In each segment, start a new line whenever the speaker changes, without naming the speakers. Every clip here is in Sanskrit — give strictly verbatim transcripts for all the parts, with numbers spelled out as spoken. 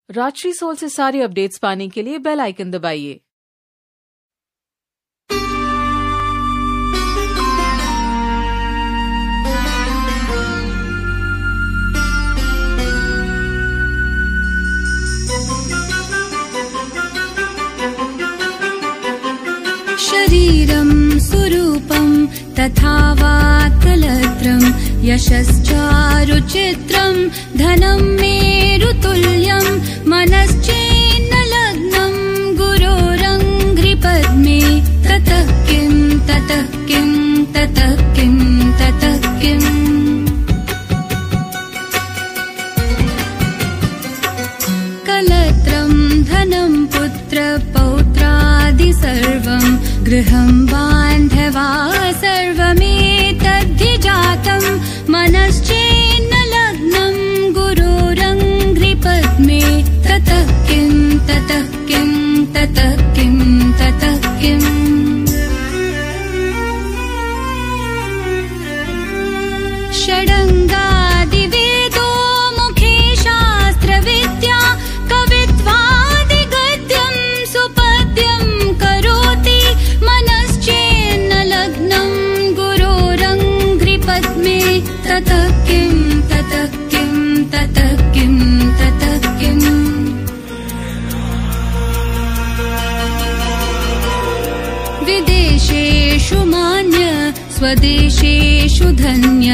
राजश्री सोल से सारी अपडेट्स पाने के लिए बेल आइकन दबाइए।
शरीरं सुरूपं तथा वा कलत्रं यशश्चारुचित्रं धनं मेरुतुल्यं मनश्चेन्न लग्नं गुरोरङ्घ्रिपद्मे ततः किं ततः किं ततः किं ततः किम् कलत्रं धनं पुत्रपौत्रादि सर्वं गृहं बान्धवा सर्वमेतद्धि जातं मनश्चेन्न लग्नं गुरोरङ्घ्रिपद्मे ततः किं ततः किं ततः किं ततः किम् षडङ्गादिवेदो मुखे शास्त्रविद्या कवित्वादिगद्यं सुपद्यं करोति मनश्चेन्न लग्नं गुरोरङ्घ्रिपद्मे ततः किं ततः किं ततः किं ततः किम् विदेशेषु मान्य स्वदेशेषु धन्य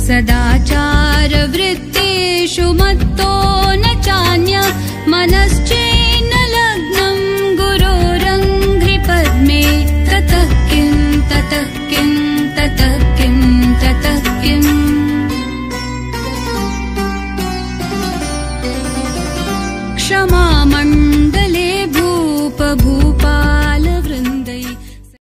सदाचारवृत्तेषु मत्तो न चान्य मनश्चेन्न लग्नं गुरोरङ्घ्रिपद्मे ततः किं ततः किं ततः किं ततः किम् क्षमा